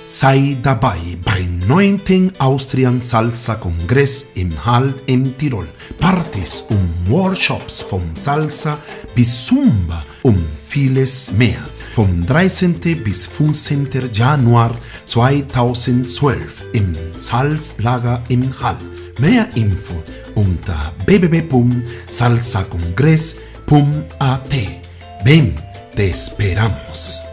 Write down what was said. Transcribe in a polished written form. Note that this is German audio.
Sei dabei beim 9. Austrian Salsa Kongress im Hall in Tirol. Partys und Workshops vom Salsa bis Zumba und vieles mehr. Vom 13. bis 15. Januar 2012 im Salzlager im Hall. Mehr Info unter www.salsacongress.at. Ven, te esperamos.